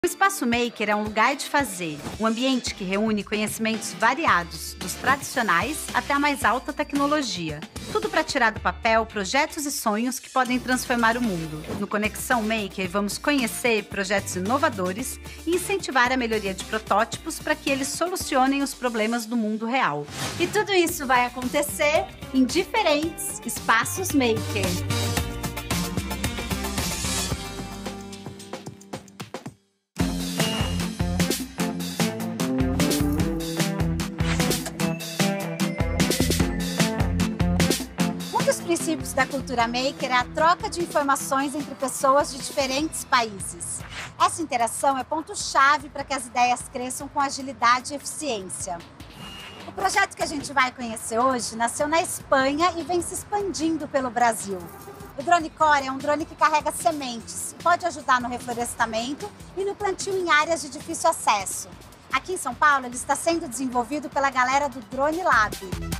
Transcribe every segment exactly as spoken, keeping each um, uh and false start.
O Espaço Maker é um lugar de fazer, um ambiente que reúne conhecimentos variados, dos tradicionais até a mais alta tecnologia. Tudo para tirar do papel projetos e sonhos que podem transformar o mundo. No Conexão Maker, vamos conhecer projetos inovadores e incentivar a melhoria de protótipos para que eles solucionem os problemas do mundo real. E tudo isso vai acontecer em diferentes Espaços Maker. Um dos princípios da cultura maker é a troca de informações entre pessoas de diferentes países. Essa interação é ponto-chave para que as ideias cresçam com agilidade e eficiência. O projeto que a gente vai conhecer hoje nasceu na Espanha e vem se expandindo pelo Brasil. O Drone Core é um drone que carrega sementes e pode ajudar no reflorestamento e no plantio em áreas de difícil acesso. Aqui em São Paulo, ele está sendo desenvolvido pela galera do Drone Lab.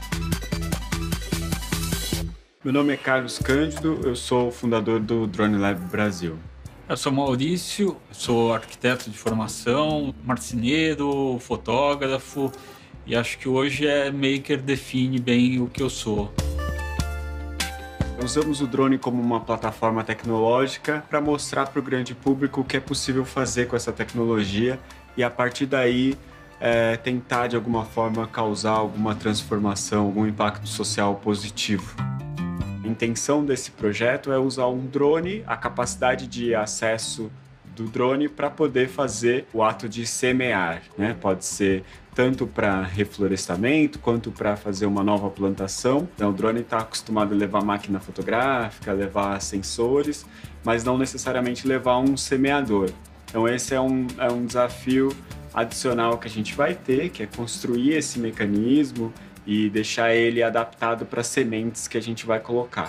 Meu nome é Carlos Cândido, eu sou o fundador do Drone Lab Brasil. Eu sou Maurício, sou arquiteto de formação, marceneiro, fotógrafo e acho que hoje é maker define bem o que eu sou. Usamos o drone como uma plataforma tecnológica para mostrar para o grande público o que é possível fazer com essa tecnologia e a partir daí é, tentar de alguma forma causar alguma transformação, algum impacto social positivo. A intenção desse projeto é usar um drone, a capacidade de acesso do drone para poder fazer o ato de semear, né? Pode ser tanto para reflorestamento quanto para fazer uma nova plantação. Então, o drone está acostumado a levar máquina fotográfica, levar sensores, mas não necessariamente levar um semeador. Então esse é um, é um desafio adicional que a gente vai ter, que é construir esse mecanismo e deixar ele adaptado para as sementes que a gente vai colocar.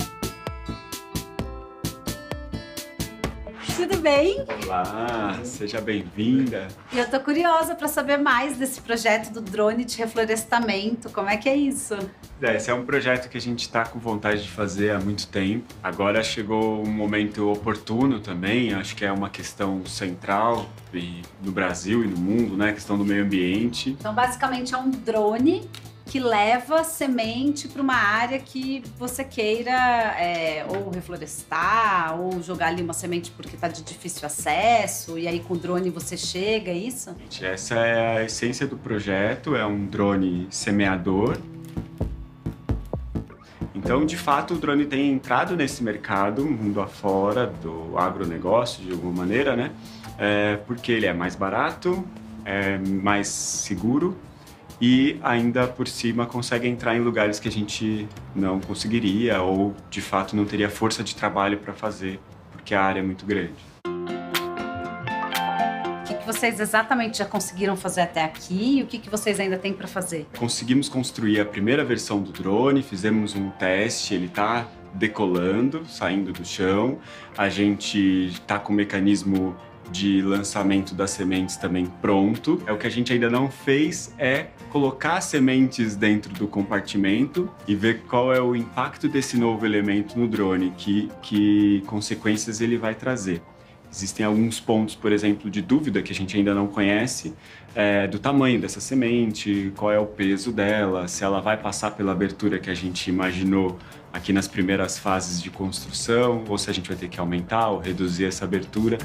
Tudo bem? Olá, seja bem-vinda. E eu tô curiosa para saber mais desse projeto do drone de reflorestamento. Como é que é isso? Esse é um projeto que a gente está com vontade de fazer há muito tempo. Agora chegou um momento oportuno também, acho que é uma questão central no Brasil e no mundo, né? A questão do meio ambiente. Então, basicamente, é um drone que leva semente para uma área que você queira é, ou reflorestar, ou jogar ali uma semente porque está de difícil acesso, e aí com o drone você chega, é isso? Essa é a essência do projeto, é um drone semeador. Então, de fato, o drone tem entrado nesse mercado, mundo afora, do agronegócio, de alguma maneira, né? É, porque ele é mais barato, é mais seguro, e ainda por cima consegue entrar em lugares que a gente não conseguiria ou de fato não teria força de trabalho para fazer, porque a área é muito grande. O que, que vocês exatamente já conseguiram fazer até aqui e o que, que vocês ainda têm para fazer? Conseguimos construir a primeira versão do drone, fizemos um teste, ele está decolando, saindo do chão, a gente está com o mecanismo de lançamento das sementes também pronto. É o que a gente ainda não fez é colocar sementes dentro do compartimento e ver qual é o impacto desse novo elemento no drone, que, que consequências ele vai trazer. Existem alguns pontos, por exemplo, de dúvida que a gente ainda não conhece, é, do tamanho dessa semente, qual é o peso dela, se ela vai passar pela abertura que a gente imaginou aqui nas primeiras fases de construção, ou se a gente vai ter que aumentar ou reduzir essa abertura.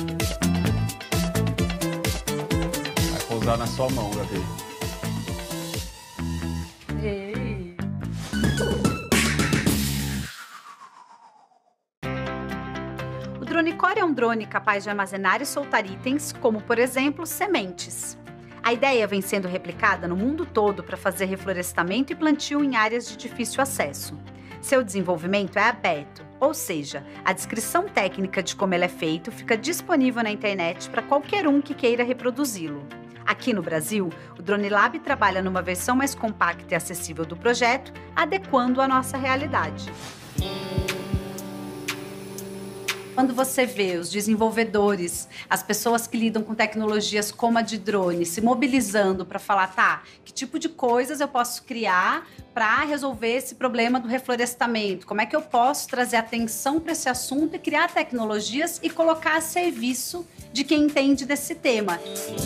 Vai pousar na sua mão, Gabi. Ei. O Drone Core é um drone capaz de armazenar e soltar itens, como, por exemplo, sementes. A ideia vem sendo replicada no mundo todo para fazer reflorestamento e plantio em áreas de difícil acesso. Seu desenvolvimento é aberto, ou seja, a descrição técnica de como ele é feito fica disponível na internet para qualquer um que queira reproduzi-lo. Aqui no Brasil, o Drone Lab trabalha numa versão mais compacta e acessível do projeto, adequando à nossa realidade. Quando você vê os desenvolvedores, as pessoas que lidam com tecnologias como a de drone, se mobilizando para falar, tá, que tipo de coisas eu posso criar para resolver esse problema do reflorestamento? Como é que eu posso trazer atenção para esse assunto e criar tecnologias e colocar a serviço de quem entende desse tema?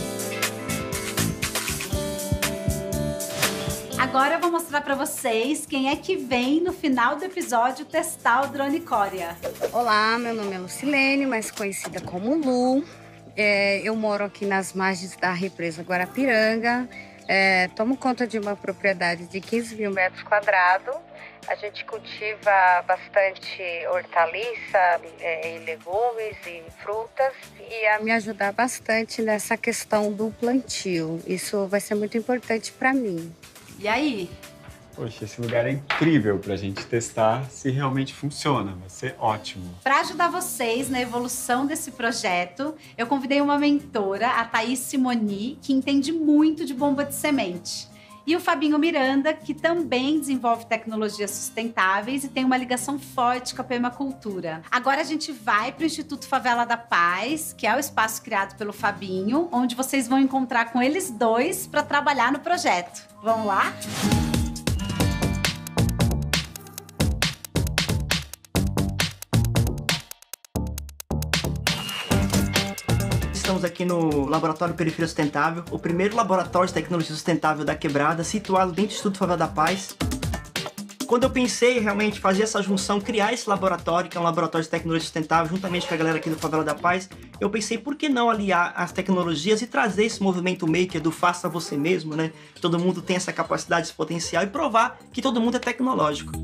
Agora eu vou mostrar para vocês quem é que vem no final do episódio testar o drone Coria. Olá, meu nome é Lucilene, mais conhecida como Lu. É, eu moro aqui nas margens da represa Guarapiranga. É, tomo conta de uma propriedade de quinze mil metros quadrados. A gente cultiva bastante hortaliça, é, e legumes e frutas. E a me ajudar bastante nessa questão do plantio. Isso vai ser muito importante para mim. E aí? Poxa, esse lugar é incrível pra gente testar se realmente funciona. Vai ser ótimo. Para ajudar vocês na evolução desse projeto, eu convidei uma mentora, a Thaís Simoni, que entende muito de bomba de semente. E o Fabinho Miranda, que também desenvolve tecnologias sustentáveis e tem uma ligação forte com a permacultura. Agora a gente vai para o Instituto Favela da Paz, que é o espaço criado pelo Fabinho, onde vocês vão encontrar com eles dois para trabalhar no projeto. Vamos lá? Estamos aqui no Laboratório Periferia Sustentável, o primeiro laboratório de tecnologia sustentável da Quebrada, situado dentro do Instituto Favela da Paz. Quando eu pensei realmente fazer essa junção, criar esse laboratório, que é um laboratório de tecnologia sustentável, juntamente com a galera aqui do Favela da Paz, eu pensei por que não aliar as tecnologias e trazer esse movimento maker do faça você mesmo, né? Que todo mundo tem essa capacidade, esse potencial, e provar que todo mundo é tecnológico.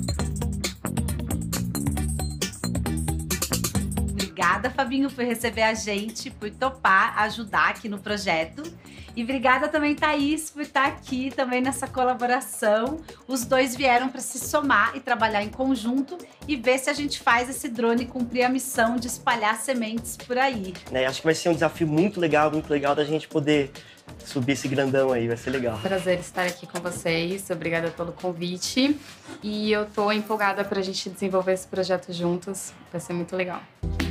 Obrigada, Fabinho, por receber a gente, por topar ajudar aqui no projeto. E obrigada também, Thaís, por estar aqui também nessa colaboração. Os dois vieram para se somar e trabalhar em conjunto e ver se a gente faz esse drone cumprir a missão de espalhar sementes por aí. É, acho que vai ser um desafio muito legal, muito legal da gente poder subir esse grandão aí, vai ser legal. Prazer estar aqui com vocês, obrigada pelo convite. E eu tô empolgada pra gente desenvolver esse projeto juntos, vai ser muito legal.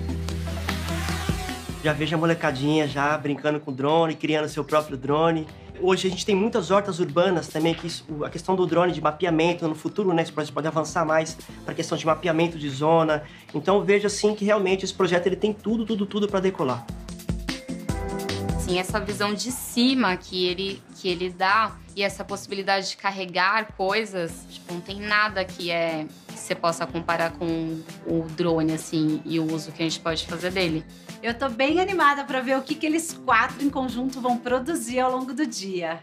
Já vejo a molecadinha já brincando com drone, criando seu próprio drone. Hoje a gente tem muitas hortas urbanas também, que isso, a questão do drone de mapeamento, no futuro, né, esse projeto pode avançar mais para a questão de mapeamento de zona. Então eu vejo assim que realmente esse projeto ele tem tudo, tudo, tudo para decolar. Sim, essa visão de cima que ele, que ele dá e essa possibilidade de carregar coisas, tipo, não tem nada que é que você possa comparar com o drone, assim, e o uso que a gente pode fazer dele. Eu tô bem animada para ver o que, que eles quatro em conjunto vão produzir ao longo do dia.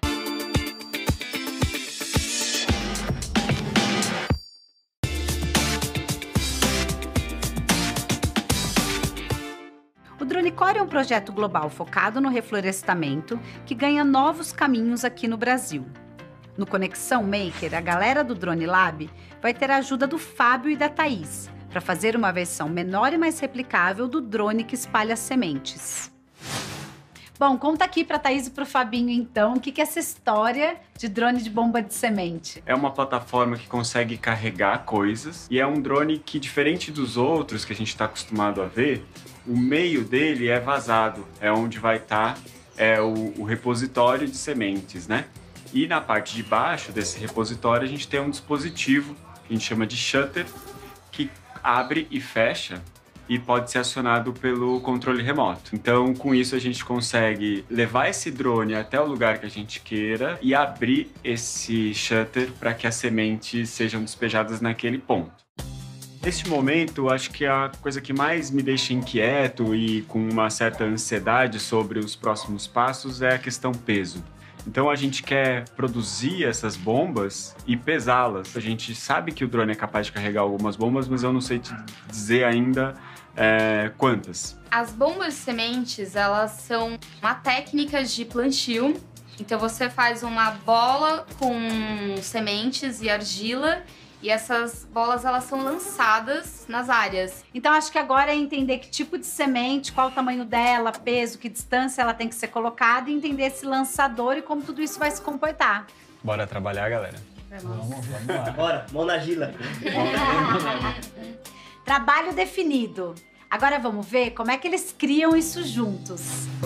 O Drone Coria é um projeto global focado no reflorestamento que ganha novos caminhos aqui no Brasil. No Conexão Maker, a galera do Drone Lab vai ter a ajuda do Fábio e da Thaís para fazer uma versão menor e mais replicável do drone que espalha sementes. Bom, conta aqui para a Thaís e para o Fabinho, então, o que, que é essa história de drone de bomba de semente? É uma plataforma que consegue carregar coisas e é um drone que, diferente dos outros que a gente está acostumado a ver, o meio dele é vazado, é onde vai estar é, o, o repositório de sementes, né? E na parte de baixo desse repositório a gente tem um dispositivo que a gente chama de shutter, que abre e fecha e pode ser acionado pelo controle remoto. Então, com isso, a gente consegue levar esse drone até o lugar que a gente queira e abrir esse shutter para que as sementes sejam despejadas naquele ponto. Neste momento, acho que a coisa que mais me deixa inquieto e com uma certa ansiedade sobre os próximos passos é a questão peso. Então a gente quer produzir essas bombas e pesá-las. A gente sabe que o drone é capaz de carregar algumas bombas, mas eu não sei te dizer ainda é, quantas. As bombas de sementes, elas são uma técnica de plantio. Então você faz uma bola com sementes e argila e essas bolas elas são lançadas nas áreas. Então acho que agora é entender que tipo de semente, qual o tamanho dela, peso, que distância ela tem que ser colocada e entender esse lançador e como tudo isso vai se comportar. Bora trabalhar, galera? Vamos, vamos lá. Bora, mão na gila. Trabalho definido. Agora vamos ver como é que eles criam isso juntos.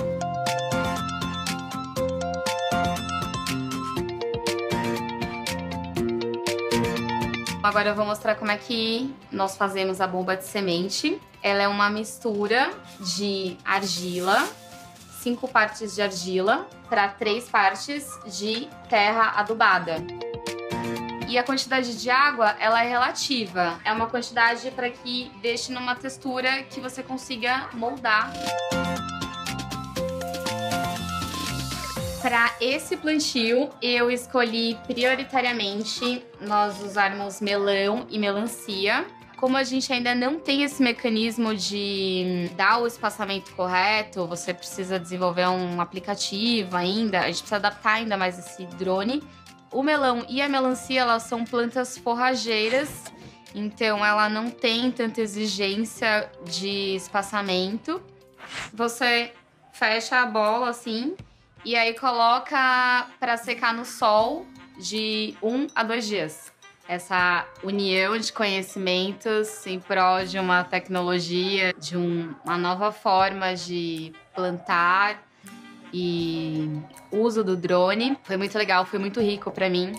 Agora eu vou mostrar como é que nós fazemos a bomba de semente. Ela é uma mistura de argila, cinco partes de argila para três partes de terra adubada. E a quantidade de água, ela é relativa. É uma quantidade para que deixe numa textura que você consiga moldar. Para esse plantio, eu escolhi prioritariamente nós usarmos melão e melancia. Como a gente ainda não tem esse mecanismo de dar o espaçamento correto, você precisa desenvolver um aplicativo ainda, a gente precisa adaptar ainda mais esse drone. O melão e a melancia, elas são plantas forrageiras, então ela não tem tanta exigência de espaçamento. Você fecha a bola assim e aí coloca para secar no sol de um a dois dias. Essa união de conhecimentos em prol de uma tecnologia, de um, uma nova forma de plantar e uso do drone. Foi muito legal, foi muito rico para mim.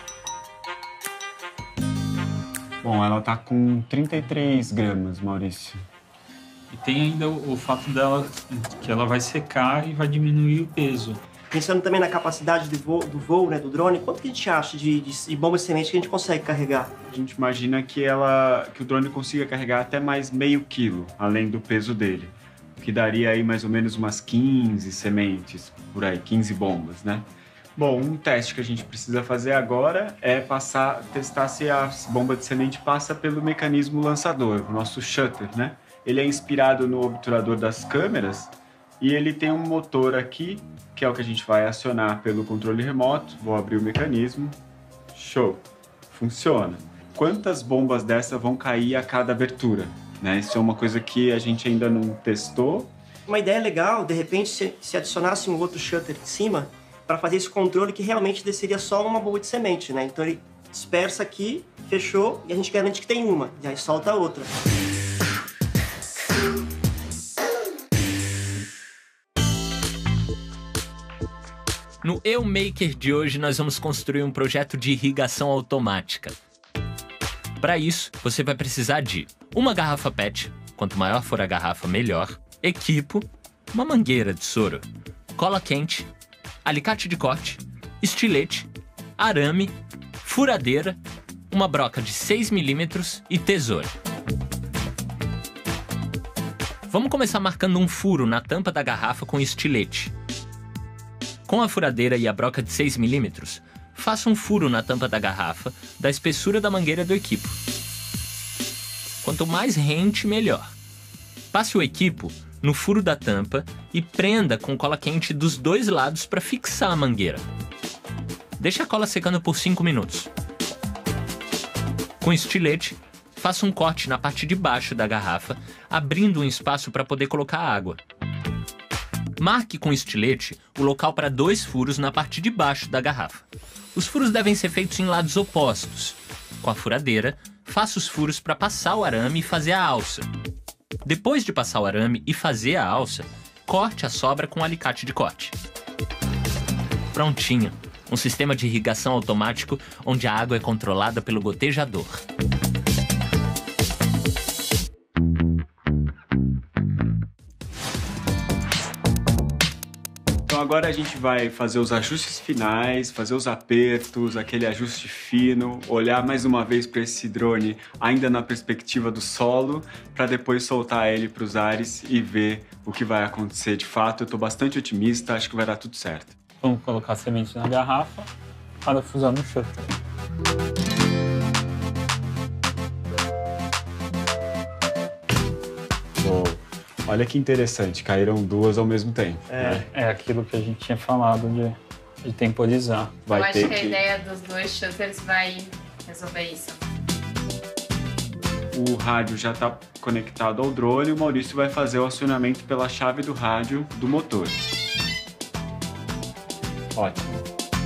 Bom, ela tá com trinta e três gramas, Maurício. E tem ainda o, o fato dela que ela vai secar e vai diminuir o peso. Pensando também na capacidade do voo, do voo, né, do drone, quanto que a gente acha de, de, de bomba de semente que a gente consegue carregar? A gente imagina que, ela, que o drone consiga carregar até mais meio quilo, além do peso dele. O que daria aí mais ou menos umas quinze sementes, por aí, quinze bombas, né? Bom, um teste que a gente precisa fazer agora é passar, testar se a bomba de semente passa pelo mecanismo lançador, o nosso shutter, né? Ele é inspirado no obturador das câmeras e ele tem um motor aqui, que é o que a gente vai acionar pelo controle remoto. Vou abrir o mecanismo. Show! Funciona. Quantas bombas dessa vão cair a cada abertura? Né? Isso é uma coisa que a gente ainda não testou. Uma ideia legal, de repente, se, se adicionasse um outro shutter em cima para fazer esse controle que realmente desceria só uma bomba de semente, né? Então ele dispersa aqui, fechou, e a gente garante que tem uma, e aí solta a outra. No Eu Maker de hoje, nós vamos construir um projeto de irrigação automática. Para isso, você vai precisar de uma garrafa P E T, quanto maior for a garrafa, melhor, equipo, uma mangueira de soro, cola quente, alicate de corte, estilete, arame, furadeira, uma broca de seis milímetros e tesoura. Vamos começar marcando um furo na tampa da garrafa com estilete. Com a furadeira e a broca de seis milímetros, faça um furo na tampa da garrafa da espessura da mangueira do equipo. Quanto mais rente, melhor. Passe o equipo no furo da tampa e prenda com cola quente dos dois lados para fixar a mangueira. Deixe a cola secando por cinco minutos. Com estilete, faça um corte na parte de baixo da garrafa, abrindo um espaço para poder colocar água. Marque com estilete o local para dois furos na parte de baixo da garrafa. Os furos devem ser feitos em lados opostos. Com a furadeira, faça os furos para passar o arame e fazer a alça. Depois de passar o arame e fazer a alça, corte a sobra com um alicate de corte. Prontinho! Um sistema de irrigação automático onde a água é controlada pelo gotejador. Então agora a gente vai fazer os ajustes finais, fazer os apertos, aquele ajuste fino, olhar mais uma vez para esse drone ainda na perspectiva do solo, para depois soltar ele para os ares e ver o que vai acontecer de fato. Eu estou bastante otimista, acho que vai dar tudo certo. Vamos colocar a semente na garrafa, parafusar no shutter. Uou. Olha que interessante, caíram duas ao mesmo tempo. É, né? é aquilo que a gente tinha falado de, de temporizar. Vai Eu acho ter que a que... ideia dos dois shutters vai resolver isso. O rádio já está conectado ao drone e o Maurício vai fazer o acionamento pela chave do rádio do motor. Ótimo.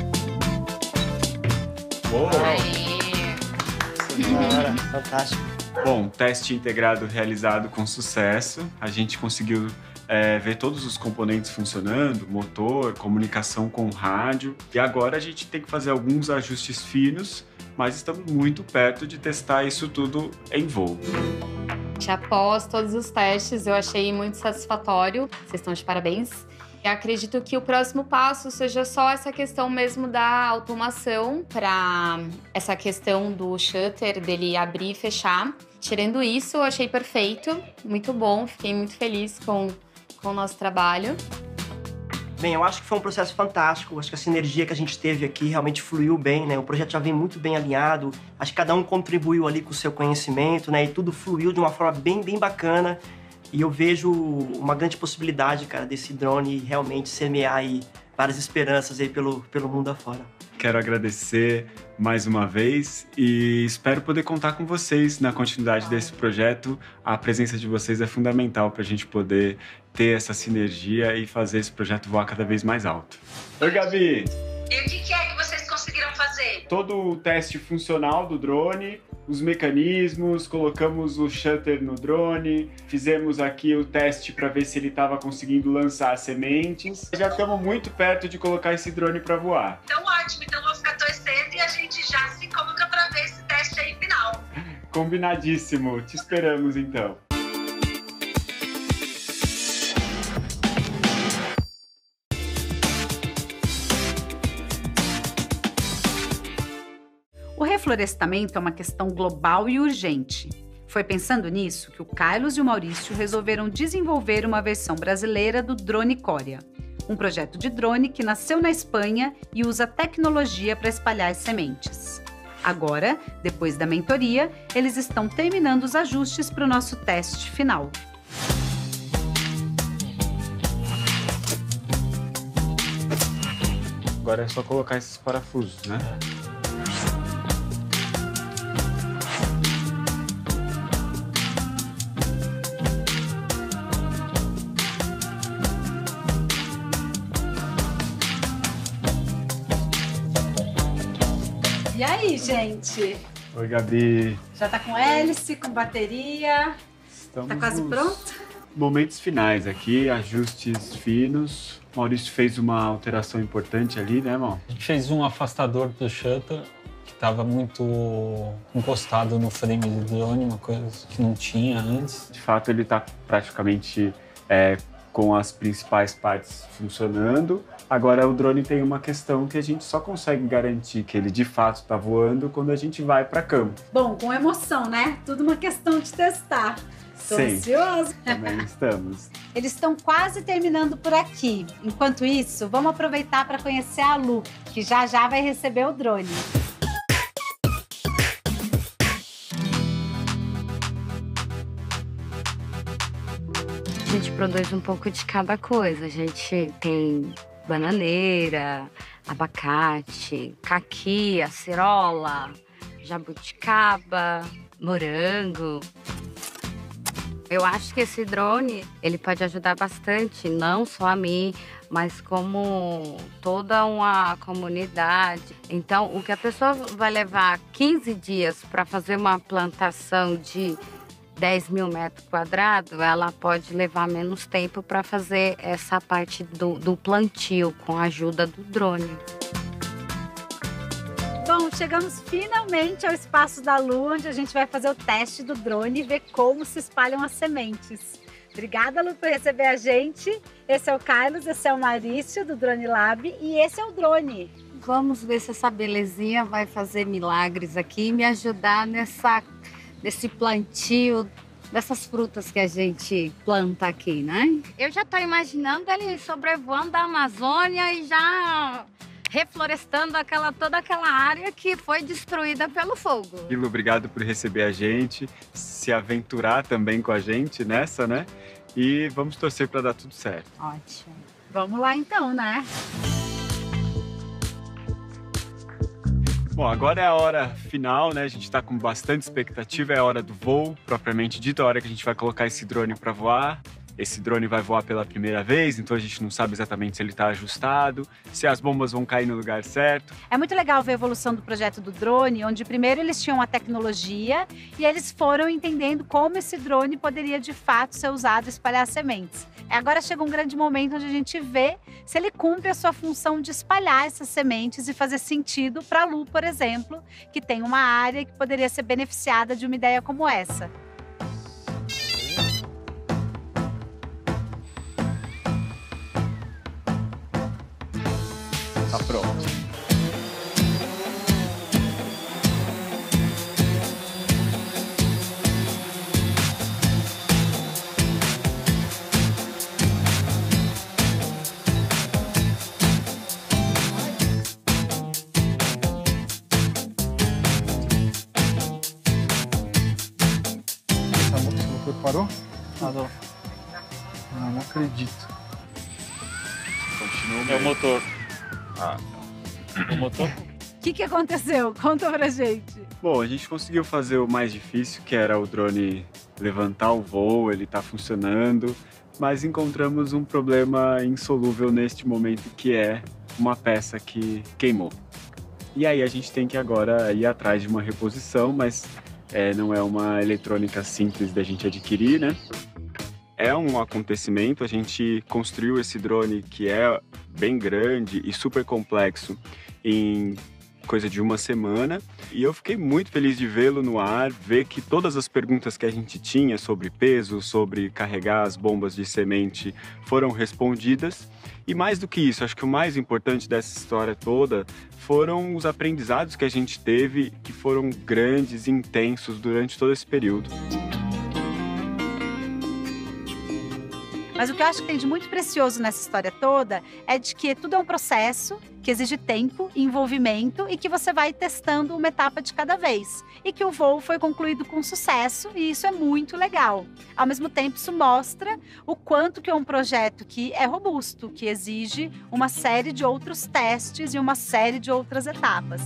Uou! Aê. Bora, fantástico. Bom, teste integrado realizado com sucesso. A gente conseguiu é, ver todos os componentes funcionando, motor, comunicação com rádio. E agora a gente tem que fazer alguns ajustes finos, mas estamos muito perto de testar isso tudo em voo. Após todos os testes, eu achei muito satisfatório. Vocês estão de parabéns. Eu acredito que o próximo passo seja só essa questão mesmo da automação, para essa questão do shutter, dele abrir e fechar. Tirando isso, eu achei perfeito, muito bom, fiquei muito feliz com, com o nosso trabalho. Bem, eu acho que foi um processo fantástico, acho que a sinergia que a gente teve aqui realmente fluiu bem, né? O projeto já vem muito bem alinhado, acho que cada um contribuiu ali com o seu conhecimento, né? E tudo fluiu de uma forma bem, bem bacana. E eu vejo uma grande possibilidade, cara, desse drone realmente semear aí várias esperanças aí pelo, pelo mundo afora. Quero agradecer mais uma vez e espero poder contar com vocês na continuidade desse projeto. A presença de vocês é fundamental para a gente poder ter essa sinergia e fazer esse projeto voar cada vez mais alto. Oi, Gabi! E o que é que vocês conseguiram fazer? Todo o teste funcional do drone, os mecanismos, colocamos o shutter no drone, fizemos aqui o teste para ver se ele estava conseguindo lançar sementes. Já estamos muito perto de colocar esse drone para voar. Então ótimo, então vou ficar torcendo e a gente já se coloca para ver esse teste aí final. Combinadíssimo, te esperamos então. O reflorestamento é uma questão global e urgente. Foi pensando nisso que o Carlos e o Maurício resolveram desenvolver uma versão brasileira do Drone Coria, um projeto de drone que nasceu na Espanha e usa tecnologia para espalhar as sementes. Agora, depois da mentoria, eles estão terminando os ajustes para o nosso teste final. Agora é só colocar esses parafusos, né? E aí, gente? Oi, Gabi. Já tá com hélice, com bateria? Estamos Tá quase nos pronto? Momentos finais aqui, ajustes finos. Maurício fez uma alteração importante ali, né, Mal? A gente fez um afastador do shutter que estava muito encostado no frame do drone, uma coisa que não tinha antes. De fato, ele está praticamente é, com as principais partes funcionando. Agora, o drone tem uma questão que a gente só consegue garantir que ele de fato está voando quando a gente vai para campo. Bom, com emoção, né? Tudo uma questão de testar. Tô Sim, ansiosa. também estamos. Eles estão quase terminando por aqui. Enquanto isso, vamos aproveitar para conhecer a Lu, que já já vai receber o drone. A gente produz um pouco de cada coisa. A gente tem bananeira, abacate, caqui, acerola, jabuticaba, morango. Eu acho que esse drone, ele pode ajudar bastante, não só a mim, mas como toda uma comunidade. Então, o que a pessoa vai levar quinze dias para fazer uma plantação de dez mil metros quadrados, ela pode levar menos tempo para fazer essa parte do, do plantio com a ajuda do drone. Bom, chegamos finalmente ao espaço da Lu, onde a gente vai fazer o teste do drone e ver como se espalham as sementes. Obrigada, Lu, por receber a gente. Esse é o Carlos, esse é o Maurício, do Drone Lab, e esse é o drone. Vamos ver se essa belezinha vai fazer milagres aqui e me ajudar nessa, nesse plantio dessas frutas que a gente planta aqui, né? Eu já estou imaginando ele sobrevoando a Amazônia e já reflorestando aquela, toda aquela área que foi destruída pelo fogo. Lu, obrigado por receber a gente, se aventurar também com a gente nessa, né? E vamos torcer para dar tudo certo. Ótimo. Vamos lá então, né? Bom, agora é a hora final, né? A gente está com bastante expectativa, é a hora do voo, propriamente dito, a hora que a gente vai colocar esse drone para voar. esse drone vai voar pela primeira vez, então a gente não sabe exatamente se ele está ajustado, se as bombas vão cair no lugar certo. É muito legal ver a evolução do projeto do drone, onde primeiro eles tinham a tecnologia e eles foram entendendo como esse drone poderia de fato ser usado e espalhar sementes. Agora chega um grande momento onde a gente vê se ele cumpre a sua função de espalhar essas sementes e fazer sentido para a Lu, por exemplo, que tem uma área que poderia ser beneficiada de uma ideia como essa. Tá pronto. Parou? Parou. Não, não acredito. Continua. É o motor. Ah, O motor. O que, que aconteceu? Conta pra gente. bom, a gente conseguiu fazer o mais difícil, que era o drone levantar o voo, ele tá funcionando, mas encontramos um problema insolúvel neste momento, que é uma peça que queimou. E aí a gente tem que agora ir atrás de uma reposição, mas é, não é uma eletrônica simples da gente adquirir, né? É um acontecimento, a gente construiu esse drone que é bem grande e super complexo em coisa de uma semana, e eu fiquei muito feliz de vê-lo no ar, ver que todas as perguntas que a gente tinha sobre peso, sobre carregar as bombas de semente foram respondidas. E mais do que isso, acho que o mais importante dessa história toda foram os aprendizados que a gente teve, que foram grandes e intensos durante todo esse período. Mas o que eu acho que tem de muito precioso nessa história toda é de que tudo é um processo que exige tempo, envolvimento e que você vai testando uma etapa de cada vez. E que o voo foi concluído com sucesso e isso é muito legal. Ao mesmo tempo, isso mostra o quanto que é um projeto que é robusto, que exige uma série de outros testes e uma série de outras etapas.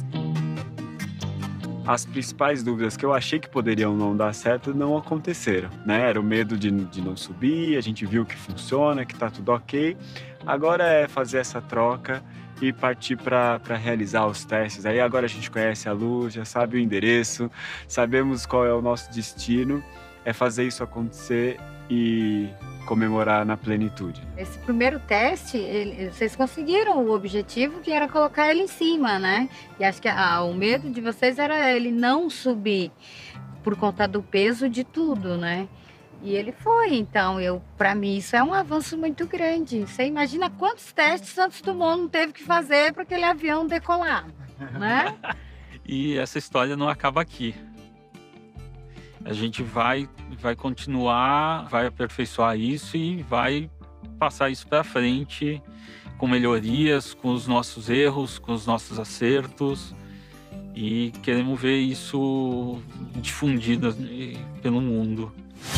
As principais dúvidas que eu achei que poderiam não dar certo não aconteceram, né? Era o medo de, de não subir, a gente viu que funciona, que tá tudo ok. Agora é fazer essa troca e partir para realizar os testes. Aí agora a gente conhece a Lu, já sabe o endereço, sabemos qual é o nosso destino, é fazer isso acontecer e comemorar na plenitude. Esse primeiro teste, ele, vocês conseguiram o objetivo, que era colocar ele em cima, né? E acho que ah, o medo de vocês era ele não subir por conta do peso de tudo, né? E ele foi, então, eu, para mim isso é um avanço muito grande. Você imagina quantos testes Santos Dumont não teve que fazer para aquele avião decolar, né? E essa história não acaba aqui. A gente vai, vai continuar, vai aperfeiçoar isso e vai passar isso para frente com melhorias, com os nossos erros, com os nossos acertos. E queremos ver isso difundido pelo mundo.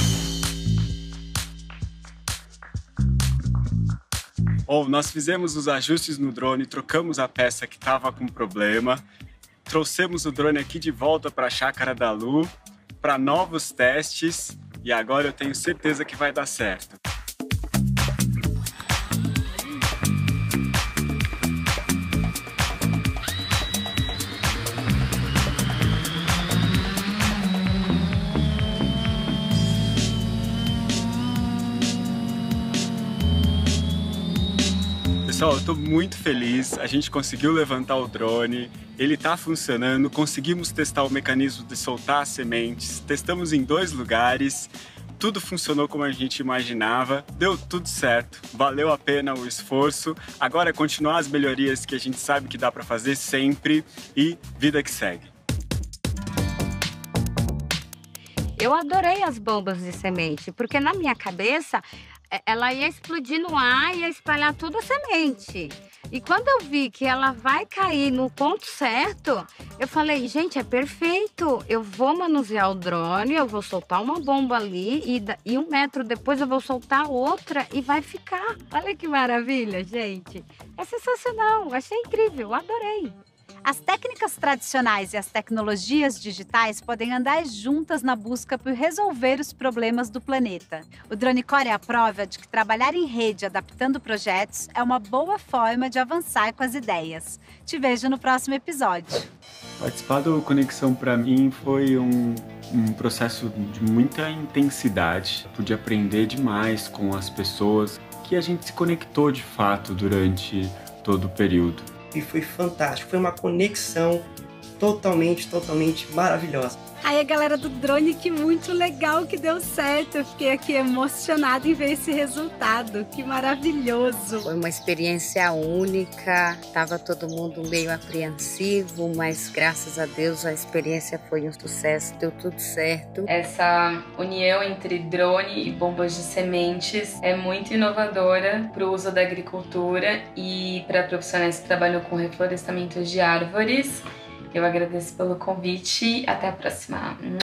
Bom, nós fizemos os ajustes no drone, trocamos a peça que estava com problema, trouxemos o drone aqui de volta para a chácara da Lu, para novos testes, e agora eu tenho certeza que vai dar certo. Pessoal, eu estou muito feliz, a gente conseguiu levantar o drone, ele está funcionando, conseguimos testar o mecanismo de soltar as sementes, testamos em dois lugares, tudo funcionou como a gente imaginava, deu tudo certo, valeu a pena o esforço, agora é continuar as melhorias que a gente sabe que dá para fazer sempre e vida que segue. Eu adorei as bombas de semente, porque na minha cabeça ela ia explodir no ar e ia espalhar toda a semente. E quando eu vi que ela vai cair no ponto certo, eu falei, gente, é perfeito. Eu vou manusear o drone, eu vou soltar uma bomba ali e, e um metro depois eu vou soltar outra e vai ficar. Olha que maravilha, gente. É sensacional, achei incrível, adorei. As técnicas tradicionais e as tecnologias digitais podem andar juntas na busca por resolver os problemas do planeta. O Dronecore é a prova de que trabalhar em rede adaptando projetos é uma boa forma de avançar com as ideias. Te vejo no próximo episódio. Participar do Conexão para mim foi um, um processo de muita intensidade. Eu pude aprender demais com as pessoas que a gente se conectou de fato durante todo o período. E foi fantástico, foi uma conexão totalmente, totalmente maravilhosa. Aí a galera do drone, que muito legal que deu certo. Eu fiquei aqui emocionada em ver esse resultado. Que maravilhoso. Foi uma experiência única, estava todo mundo meio apreensivo, mas graças a Deus a experiência foi um sucesso, deu tudo certo. Essa união entre drone e bombas de sementes é muito inovadora para o uso da agricultura e para profissionais que trabalham com reflorestamento de árvores. Eu agradeço pelo convite. Até a próxima.